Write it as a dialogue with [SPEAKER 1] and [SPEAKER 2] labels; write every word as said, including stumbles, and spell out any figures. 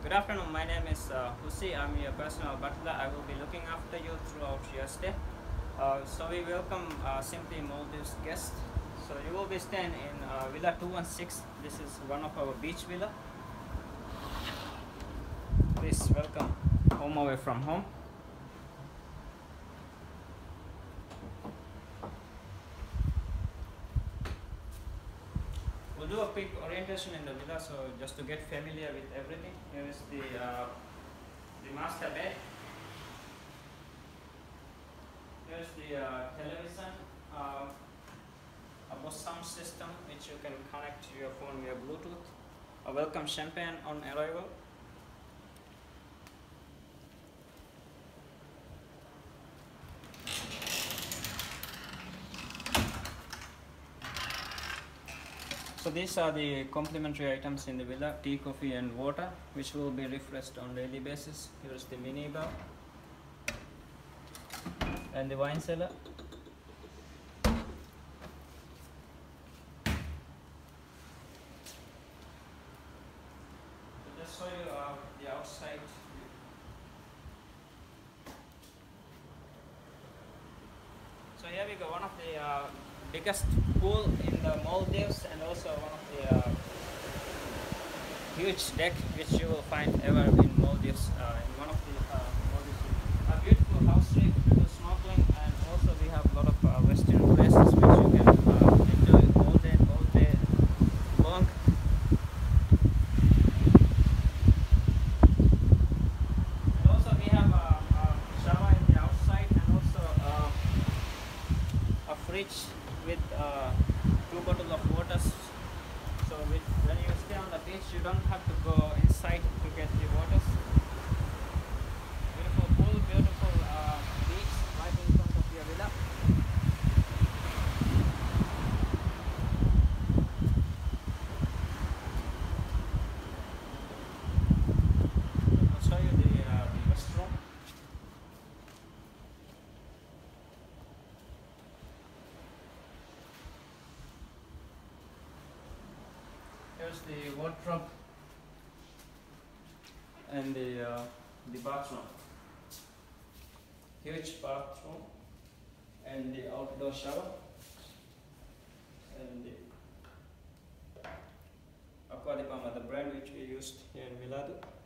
[SPEAKER 1] Good afternoon, my name is uh, Husi. I'm your personal butler. I will be looking after you throughout your stay. Uh, so we welcome uh, Simply Maldives guests. So you will be staying in uh, Villa two one six. This is one of our beach villa. Please welcome home away from home. We'll do a quick orientation in the villa, so just to get familiar with everything. Here is the uh, the master bed. Here's the uh, television, uh, a Bose sound system which you can connect to your phone via Bluetooth. A welcome champagne on arrival. So these are the complimentary items in the villa: tea, coffee and water, which will be refreshed on daily basis. Here's the mini bar and the wine cellar. So just show you uh, the outside. So here we go, one of the uh, biggest pool in the Maldives, and also one of the uh, huge deck which you will find ever in Maldives, uh, in one of the uh, Maldives. A beautiful house trip to do snorkeling, and also we have a lot of uh, western places which you can uh, enjoy all day, all day long. And also we have a, a shower in the outside, and also uh, a fridge with uh, two bottles of water. So with, when you stay on the beach, you don't have to go inside to get the waters. Beautiful pool, beautiful uh, beach right in front of your villa. I'll show you the, uh, the restroom. Here's the wardrobe and the uh, the bathroom. Huge bathroom and the outdoor shower and the Aqua di Palma, the brand which we used here in Milaidhoo.